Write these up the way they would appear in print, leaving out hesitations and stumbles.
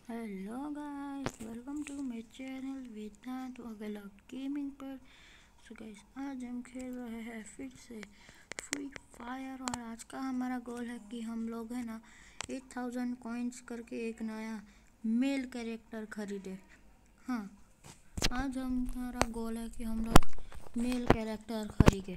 Hello guys, welcome to my channel Vedant Agla gaming पर। So guys, आज हम खेल रहे हैं फिर से फ्री फायर। और आज का हमारा गोल है कि हम लोग है ना 8000 कॉइन्स करके एक नया मेल कैरेक्टर खरीदे। हाँ, आज हमारा गोल है कि हम लोग मेल कैरेक्टर खरीदे।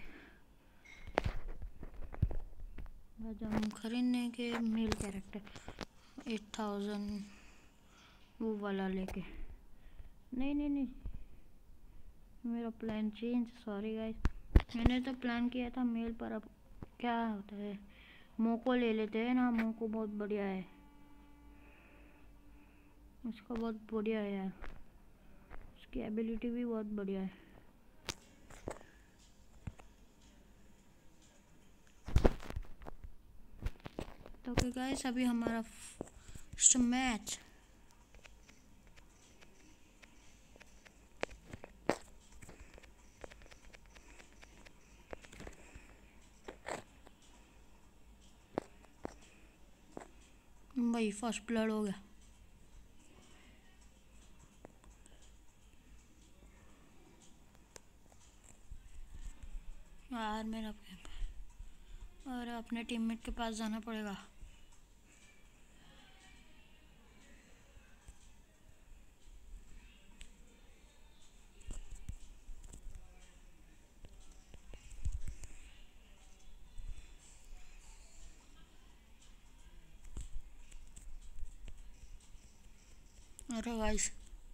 आज हम खरीदने के मेल कैरेक्टर 8000 वो वाला लेके। नहीं, मेरा प्लान चेंज। सॉरी गाइस, मैंने तो प्लान किया था मेल पर। अब क्या होता है, मोको ले लेते हैं ना। मोको बहुत बढ़िया है, उसका बहुत बढ़िया है यार, उसकी एबिलिटी भी बहुत बढ़िया है। तो गाइस, अभी हमारा फर्स्ट मैच भाई फर्स्ट ब्लड हो गया यार मेरा। और अपने टीममेट के पास जाना पड़ेगा। अरे गाइस,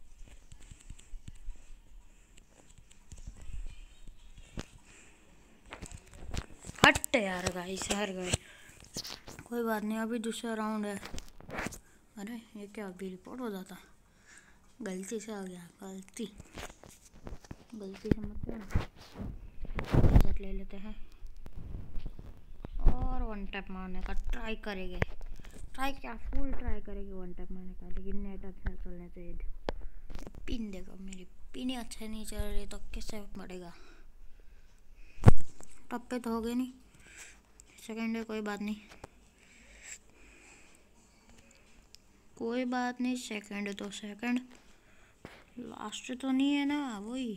हट यार गाइस, हार गए। कोई बात नहीं, अभी दूसरा राउंड है। अरे ये क्या, अभी रिपोर्ट हो जाता, गलती से आ गया। गलती समझते हैं ना। इज्जत ले लेते हैं और वन टैप मारने का ट्राई करेंगे। ट्राई क्या, फुल ट्राई करेंगे वन टैप मारने का, लेकिन नेट अच्छा चलना चाहिए। पिन देखो, मेरी पिन अच्छा नहीं चल रही तो कैसे पड़ेगा। टप पे तो हो गए नहीं, सेकंड है, कोई बात नहीं, कोई बात नहीं। सेकंड है तो सेकंड, लास्ट तो नहीं है ना। वही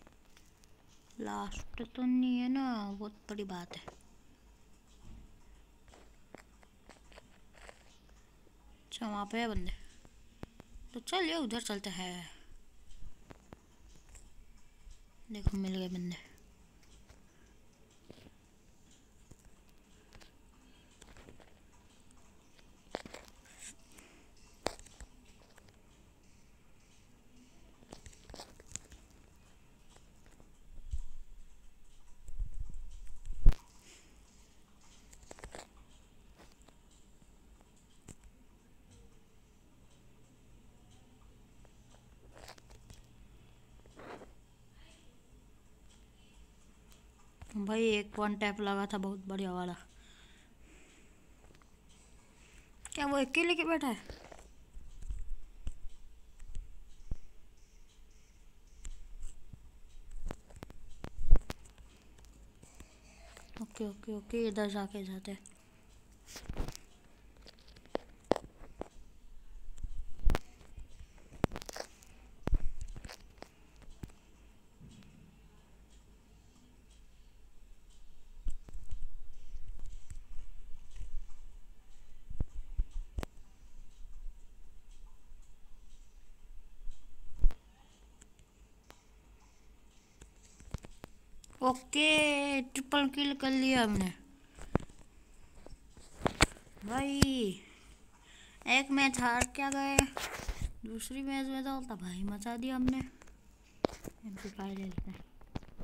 लास्ट तो नहीं है ना, बहुत बड़ी बात है। अच्छा, वहाँ पे है बंदे, तो चलिए उधर चलते हैं। देखो मिल गए बंदे। भाई एक वन टैप लगा था बहुत बढ़िया वाला। क्या वो अकेले के बैठा है? ओके, इधर जाके जाते। ओके, ट्रिपल किल कर लिया हमने भाई। एक मैच हार क्या गए, दूसरी मैच में तो तबाही मचा दी हमने। एम्पलीफायर ले लेते हैं।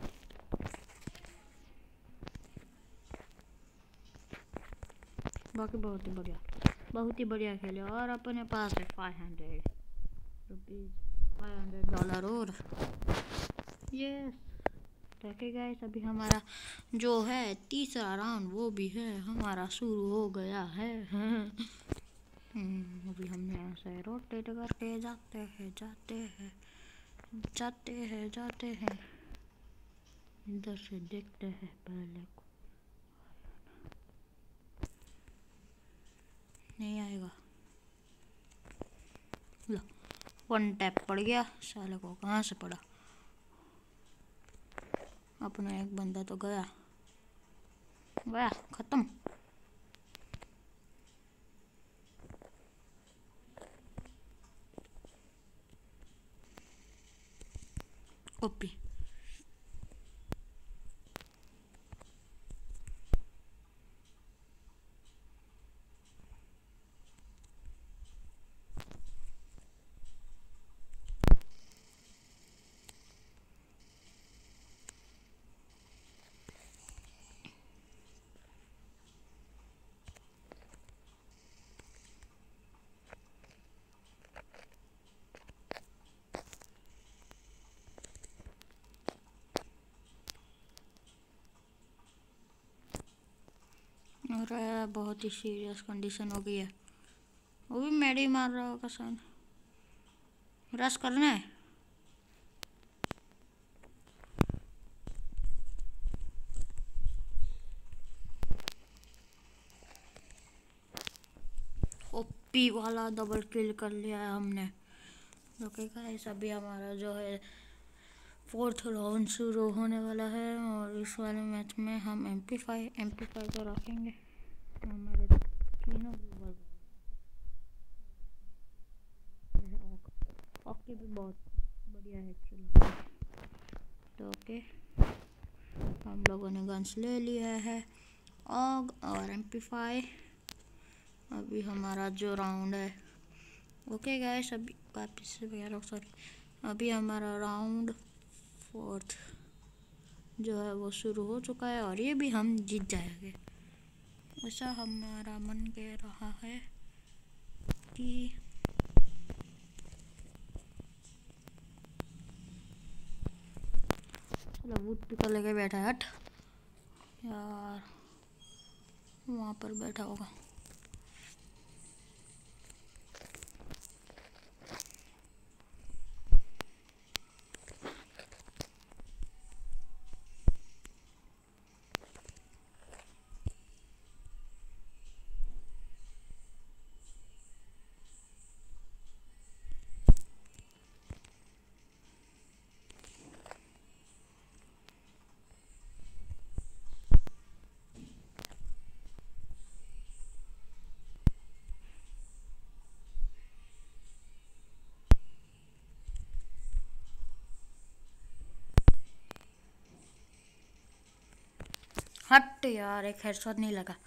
बाकी बहुत ही बढ़िया खेले। और अपने पास है 500 रुपीज़, $500 और यस। देखिए गाइस, अभी हमारा जो है तीसरा राउंड वो भी है हमारा शुरू हो गया है। अभी हम यहाँ से रोटेट करके जाते हैं। इधर से देखते हैं पहले को, नहीं आएगा। वन टैप पड़ गया, साले को कहाँ से पड़ा। अपना एक बंदा तो गया गया, खत्म। ओपी अरे बहुत ही सीरियस कंडीशन हो गई है। वो भी मेडी मार रहा होगा शायद। रश करना है। ओपी वाला डबल किल कर लिया है हमने। ओके गाइस, अभी हमारा जो है 4th राउंड शुरू होने वाला है और इस वाले मैच में हम MP5 को रखेंगे। हमारे तीनों ओके भी बहुत बढ़िया है एक्चुअली। तो ओके, हम लोगों ने गन्स ले लिया है और MP5। अभी हमारा जो राउंड है, ओके गाइस, अभी वापस से सॉरी, अभी हमारा राउंड 4th जो है वो शुरू हो चुका है और ये भी हम जीत जाएंगे, ऐसा हमारा मन कह रहा है कि चलो वुड पिकर लेके बैठा है। हट यार, वहाँ पर बैठा होगा। हट यार, एक हेडशॉट नहीं लगा।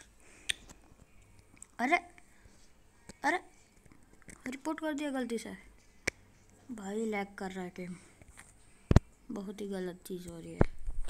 अरे अरे, रिपोर्ट कर दिया गलती से। भाई लैग कर रहा है गेम, बहुत ही गलत चीज़ हो रही है।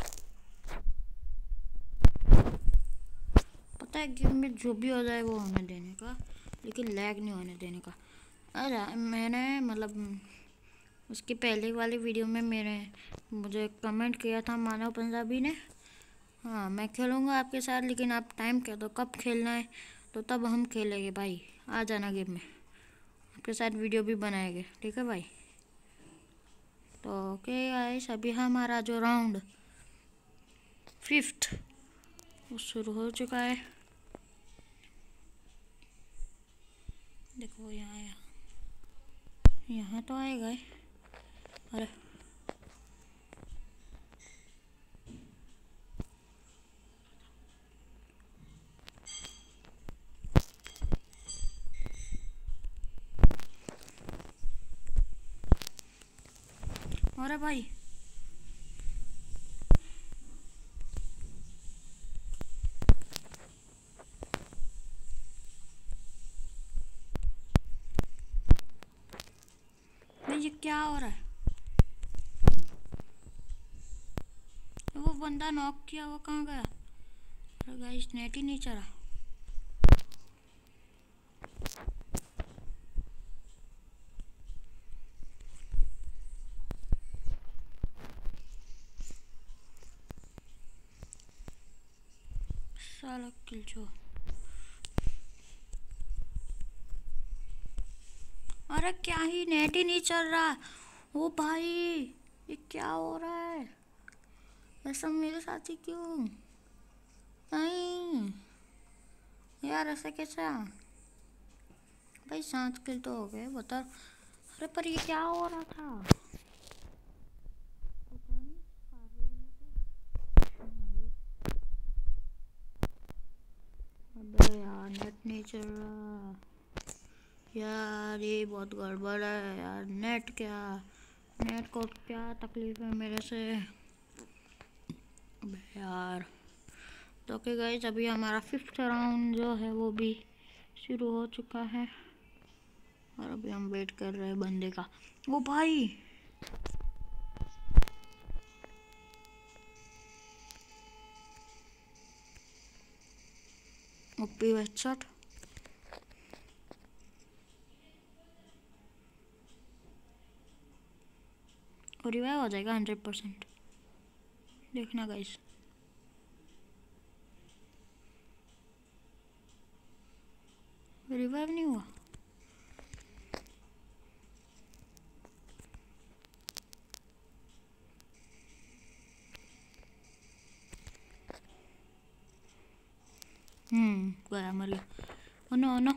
पता है गेम में जो भी हो जाए वो होने देने का, लेकिन लैग नहीं होने देने का। अरे मैंने मतलब उसकी पहले वाली वीडियो में मुझे कमेंट किया था मानव पंजाबी ने, हाँ मैं खेलूँगा आपके साथ, लेकिन आप टाइम कह दो कब खेलना है, तो तब हम खेलेंगे भाई। आ जाना गेम में, आपके साथ वीडियो भी बनाएंगे, ठीक है भाई। तो ओके गाइस, अभी हमारा जो राउंड 5th वो शुरू हो चुका है। देखो यहाँ तो आएगा। अरे अरे भाई, ये क्या हो रहा है? वो बंदा नॉक किया, वो कहाँ गया? अरे गाइस, नेट ही नहीं चला। साला किल जो, अरे क्या ही, नेट ही नहीं चल रहा। ओ भाई, ये क्या हो रहा है? ऐसा मेरे साथ ही क्यों? नहीं यार, ऐसा कैसा? भाई 7 किल तो हो गए, बता। अरे पर ये क्या हो रहा था? पता नहीं। अबे यार नेट नहीं चल रहा यार, ये बहुत गड़बड़ है यार। नेट को क्या तकलीफ है मेरे से? अबे यार। तो ओके गाइस, अभी हमारा 5th राउंड जो है वो भी शुरू हो चुका है और अभी हम वेट कर रहे हैं बंदे का। वो भाई ओपी हेडशॉट। और रिवाइव हो जाएगा 100%। देखना गाइस। रिवाइव नहीं हुआ। गया, मर गया। Oh no, oh no.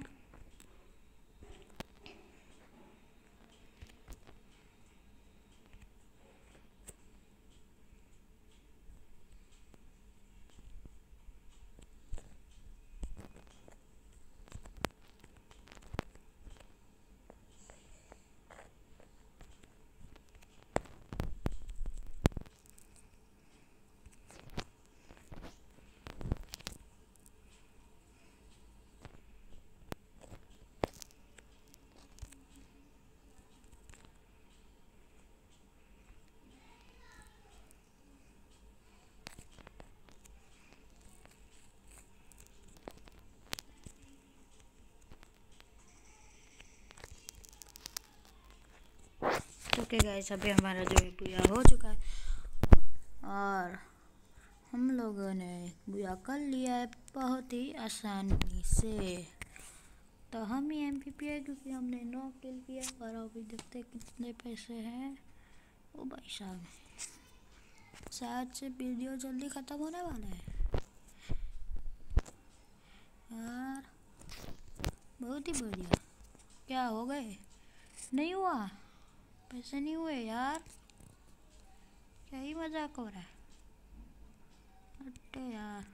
Okay guys, अभी हमारा जो है बुया हो चुका है और हम लोगों ने बुया कर लिया है बहुत ही आसानी से। तो हम ही MVP है क्योंकि हमने 9 किल किया। और अभी देखते हैं कितने पैसे हैं। ओ भाई साहब, शायद से वीडियो जल्दी ख़त्म होने वाला है यार। बहुत ही बढ़िया। क्या हो गए? नहीं हुआ? पैसे नहीं हुए यार? क्या ही मजाक हो रहा है? अरे यार,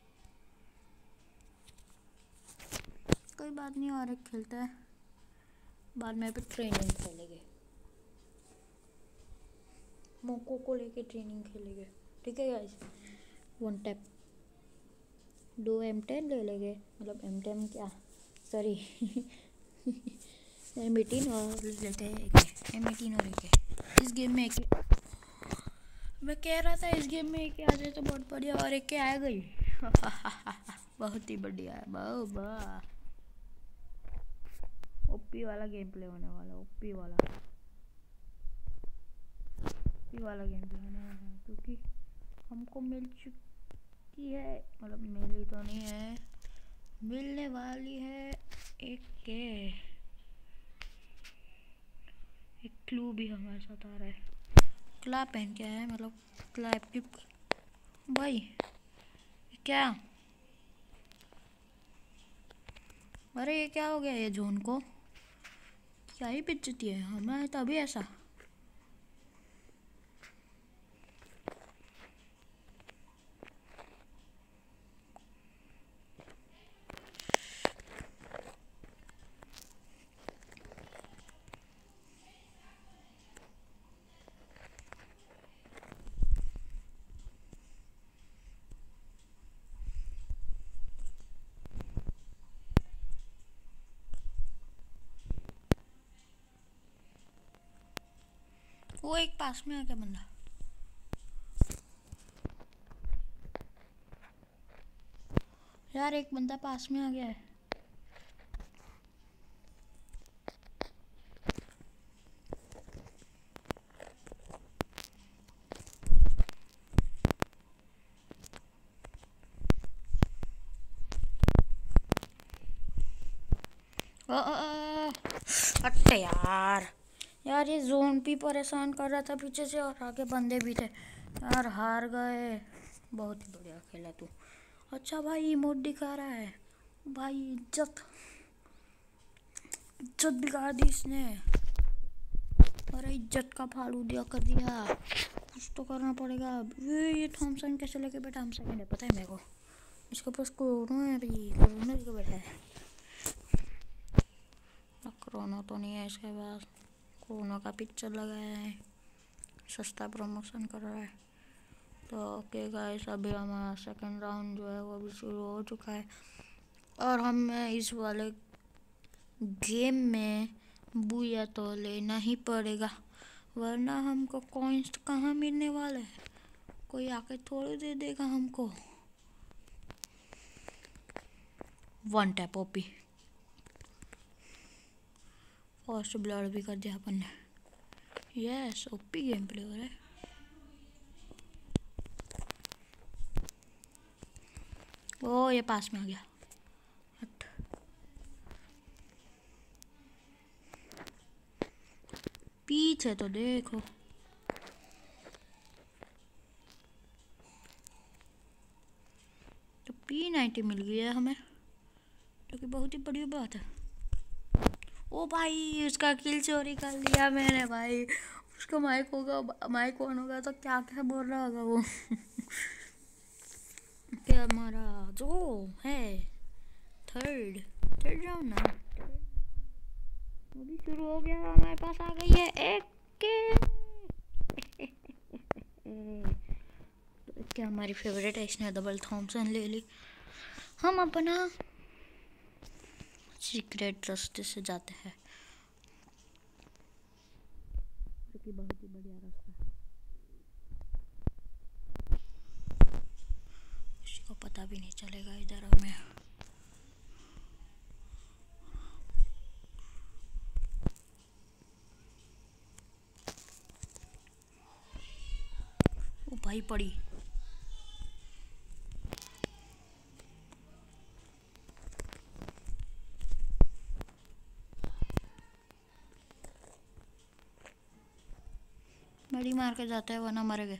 कोई बात नहीं, और एक खेलते हैं, बाद में फिर ट्रेनिंग खेलेंगे। मोको को लेके ट्रेनिंग खेलेंगे, ठीक है गाइस। 1 टैप 2 M10 ले लेंगे, मतलब M10 क्या, सॉरी M18 और लेते हैं एक M18 और एक इस गेम में एक। मैं कह रहा था इस गेम में एक आ जाए तो बहुत बढ़िया, और एक आ गई बहुत ही बढ़िया है। वाह, ओपी वाला गेम प्ले होने वाला, ओपी वाला गेम प्ले होने वाला है क्योंकि हमको मिल चुकी है, मतलब मिली तो नहीं है, मिलने वाली है एक क्लू भी हमारे साथ आ रहा है। क्लैप पहन के है, मतलब क्लैप की भाई। क्या? अरे ये क्या हो गया? ये जोन को क्या ही बेइज्जती है हमें तभी ऐसा। वो एक पास में आ गया बंदा। यार एक बंदा पास में आ गया है। अट्टे यार, ये जोन भी परेशान कर रहा था पीछे से और आगे बंदे भी थे यार। हार गए। बहुत ही बढ़िया खेला तू। अच्छा भाई, इमोट दिखा रहा है भाई। इज्जत बिगाड़ दी इसने। अरे इज्जत का फालूदिया कर दिया, कुछ तो करना पड़ेगा। ये थॉमसन कैसे लेके बैठा? हम सेकंड है, पता है मेरे को। इसके पास कोरोना है भाई, कोरोना लेके बैठा है। कोरोना तो नहीं है इसके पास, कोरोना का पिक्चर लगाया है, सस्ता प्रमोशन कर रहा है। तो ओके गाइस, अभी हमारा सेकंड राउंड जो है वो भी शुरू हो चुका है और हमें इस वाले गेम में बुया तो लेना ही पड़ेगा, वरना हमको कॉइन्स कहाँ मिलने वाले हैं, कोई आके थोड़ी दे देगा हमको। One tap OP, first blood भी कर दिया अपन ने। यस, ओपी गेम प्ले हो रहा है। ओ ये पास में आ गया। पीछे तो देखो, तो P90 मिल गई है हमें, जो कि बहुत ही बड़ी बात है। ओ भाई, उसका किल चोरी कर लिया मैंने भाई। उसका माइक होगा, माइक ऑन होगा तो क्या क्या बोल रहा होगा वो। क्या हमारा जो है थर्ड राउंड ना, वो भी शुरू हो गया। हमारे पास आ गई है एक क्या हमारी फेवरेट है, इसने डबल थॉमसन ले ली। हम अपना सीक्रेट रास्ते से जाते हैं, जो कि बहुत ही बढ़िया रास्ता है, किसी को पता भी नहीं चलेगा इधर हमें। ओ भाई पड़ी, बड़ी मार के जाते हैं वरना मर गए।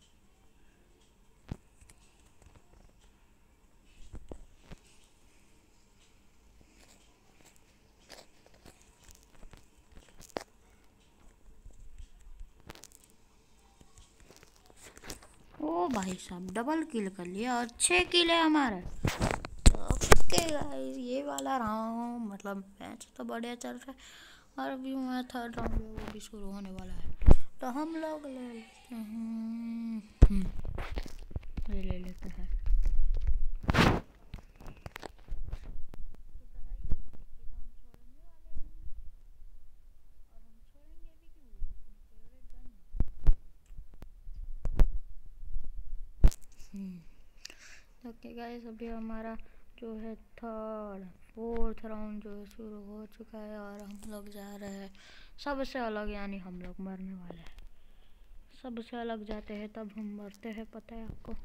ओ भाई साहब, डबल किल कर लिया और 6 किल है हमारे। ओके गाइस, ये वाला राउंड मतलब मैच तो बढ़िया चल रहा है और अभी हमारा थर्ड राउंड वो भी शुरू होने वाला है, तो हम लोग ले लेते हैं, ये ले लेते हैं। ओके गाइस, अभी हमारा जो है थर्ड फोर्थ राउंड जो है शुरू हो चुका है और हम लोग जा रहे हैं सबसे अलग, यानी हम लोग मरने वाले हैं। सबसे अलग जाते हैं तब हम मरते हैं, पता है आपको।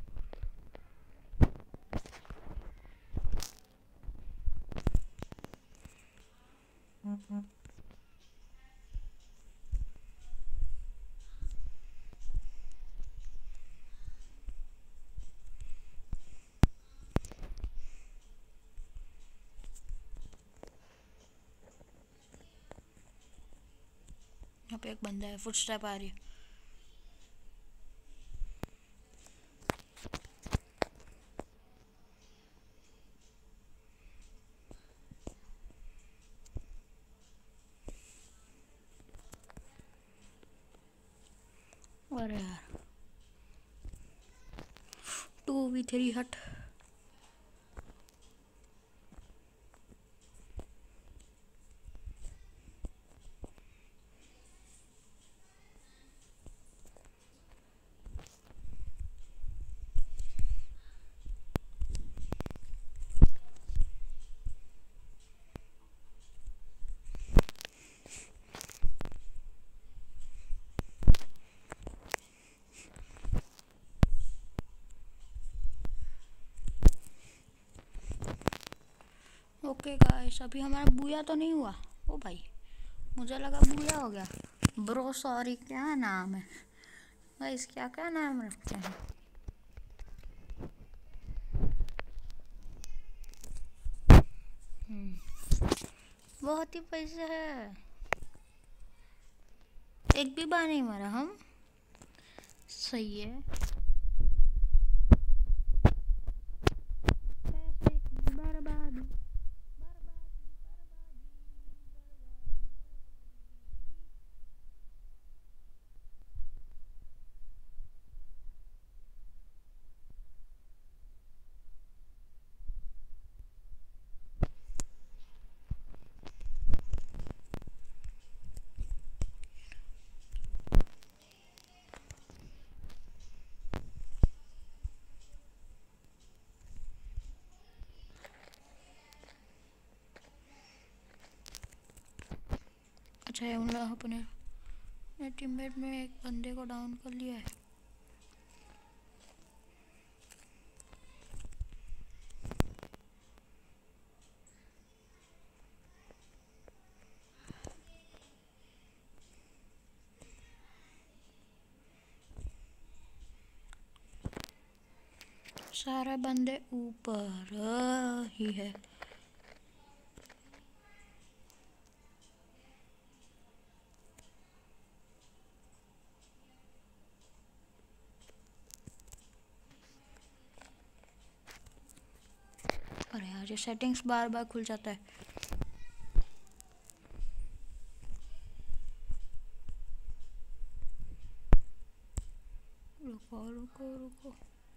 यहाँ पे एक बंदा है, फुटस्टेप आ रही है। अरे यार, 2v3 हट। ओके गाइस, अभी हमारा बूया तो नहीं हुआ। ओ भाई, मुझे लगा बूया हो गया। ब्रो सॉरी, क्या नाम है गाइस, क्या क्या नाम रखते हैं। बहुत ही पैसे है। एक भी बार नहीं मारा हम। सही है। पैसे की बर्बादी। अच्छा है, उन लोग अपने टीममेट में एक बंदे को डाउन कर लिया है। सारे बंदे ऊपर ही है। अरे यार, ये सेटिंग्स बार बार खुल जाता है। रुको रुको रुको।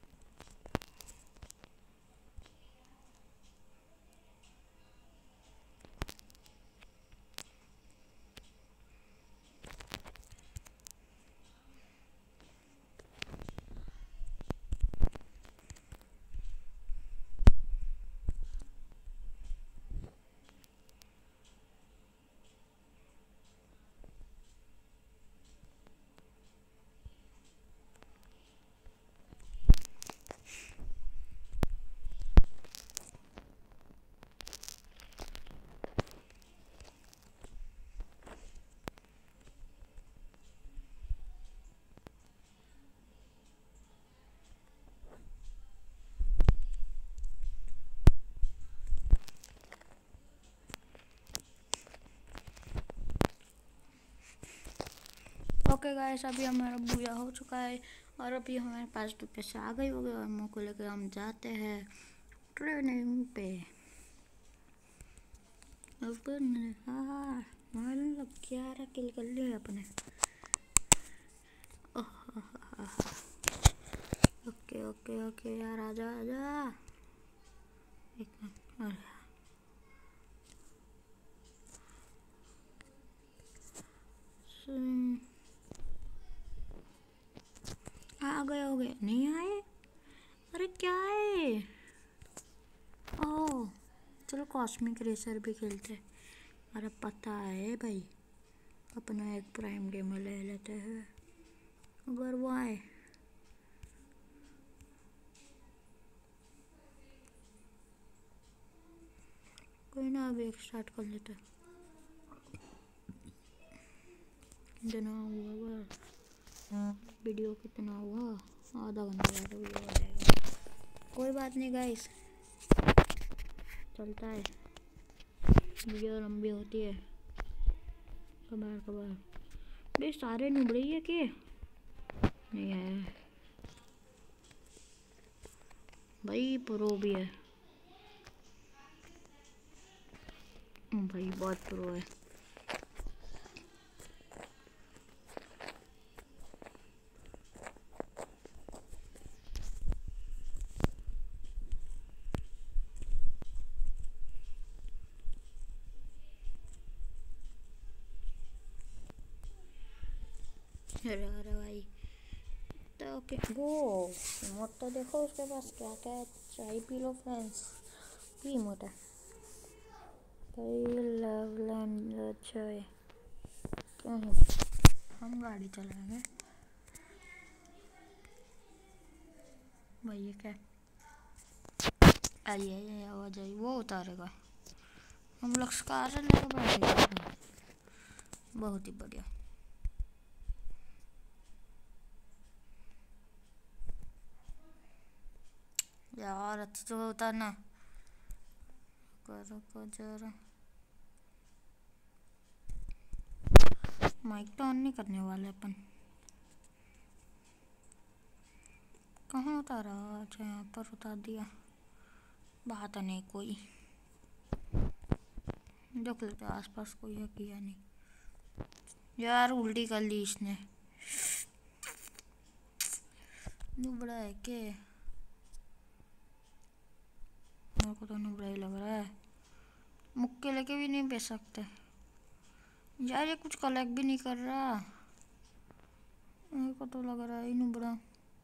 ओके गाइस, अभी हमारा बूया हो चुका है और अभी हमारे पास तो पैसे आ गए होंगे और अम्मू को लेकर हम जाते हैं ट्रेनिंग पे। हाँ, 11 किल कर लिए अपने। ओके ओके ओके यार, आजा आजा। एक मिनट। आ गए हो गए, नहीं आए? अरे क्या है? ओह चलो कॉस्मिक रेसर भी खेलते हैं। अरे पता है भाई, अपना एक प्राइम गेमर ले लेते हैं अगर वो आए। कोई ना, अभी एक स्टार्ट कर लेते हैं। कितना हुआ वीडियो, कितना हुआ? आधा घंटा वाला वीडियो हो जाएगा। कोई बात नहीं गाइस, चलता है, वीडियो लंबी होती है कबार कबार। बे सारे नुबड़े ही है कि नहीं है भाई? प्रो भी है भाई, बहुत प्रो है। अरे भाई तो ओके, वो इमोट तो देखो उसके पास क्या क्या है। चाय पी लो फ्रेंड्स, पी इमोट है भाई। लवलैंड अच्छा है। क्यों हम गाड़ी चलाएंगे भाई? ये क्या? आइए आवाज आई, वो उतारेगा। हम लोग स्कार लेकर बैठेंगे। बहुत ही बढ़िया यार, अच्छी जगह उतारना करो को जरा। माइक तो ऑन नहीं करने वाले अपन। कहाँ उतारा? अच्छा यहाँ पर उतार दिया। बात नहीं कोई, देख लेते आसपास कोई है कि या नहीं। यार उल्टी कर ली इसने। नुबड़ा है के? मेरे को तो नुबड़ा ही लग रहा है। मुक्के लेके भी नहीं बेच सकते यार, ये कुछ कलेक्ट भी नहीं कर रहा। मेरे को तो लग रहा है नुबड़ा।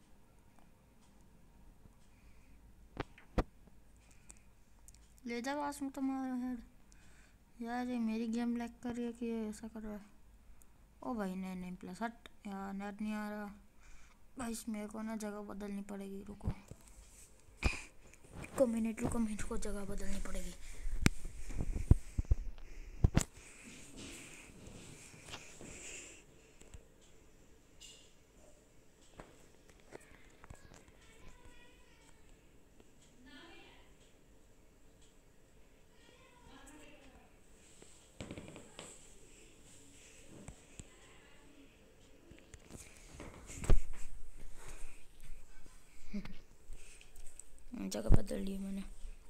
ले जा पास में तुम्हारा हेड। यार ये मेरी गेम लैग कर रही है कि ये ऐसा कर रहा है। ओ भाई नहीं प्लस हट यार, नेट नहीं आ रहा भाई। मेरे को ना जगह बदलनी पड़ेगी, रुको 1 मिनट रुको, मेरे को जगह बदलनी पड़ेगी। जगह बदल ली मैंने।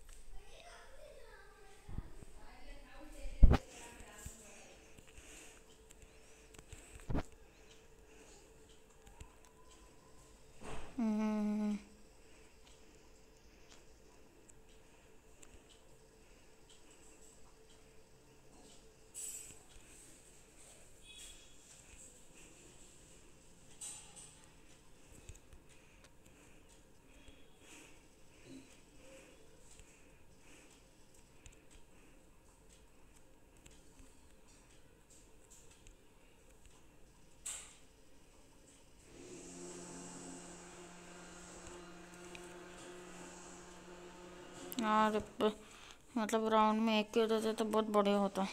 यार मतलब राउंड में 1 के होते थे तो बहुत बड़े होता।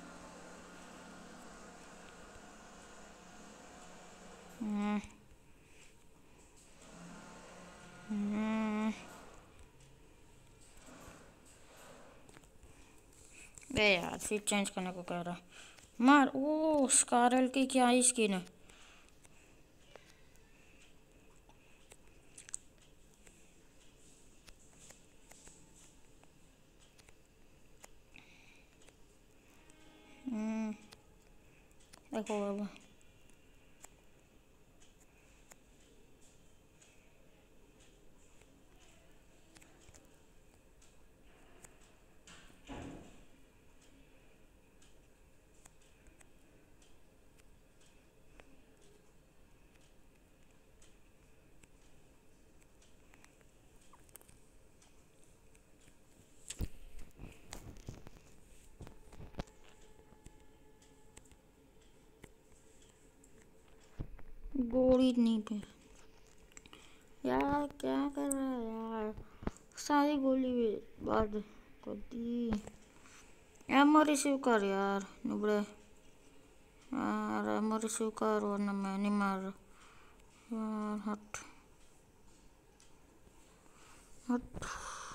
बे यार फिर चेंज करने को कह रहा। मार। ओ स्कारल की क्या ही स्किन है। देखो बाबा, गोली नहीं पे यार, क्या कर रहा है यार। सारी गोली बर्बाद कर दी। एमो रिसीव कर यार नुबड़े। यार एमो रिसीव कर वरना मैं नहीं मार रहा यार। हट हट,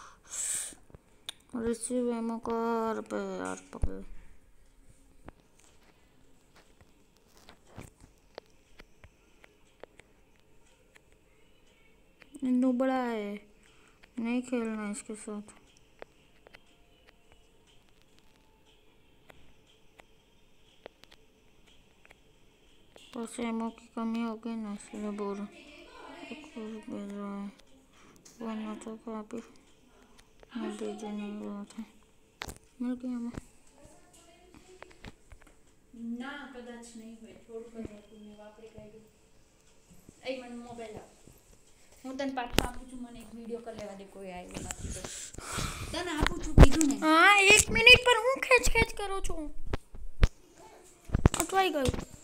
रिसीव एमो कर पे यार। पकड़ नुबड़ा है, नहीं खेलना इसके साथ। बस एमो की कमी होगी ना, इसलिए बोल भेज रहा है। वरना तो काफी मैं भेजे नहीं रहा था। मिल गया एमो ना कदाच नहीं હોય થોડું કદાચ તું વાપરી કાઢ્યું એ મને મોબાઈલ આપ હું તને પાછું આપું છું મને એક વિડિયો કરી લેવા દે કોઈ આવ્યો નથી તો તને આપું છું કીધું ને हाँ 1 मिनट पर हूँ खेच करो छू अटवाई गई।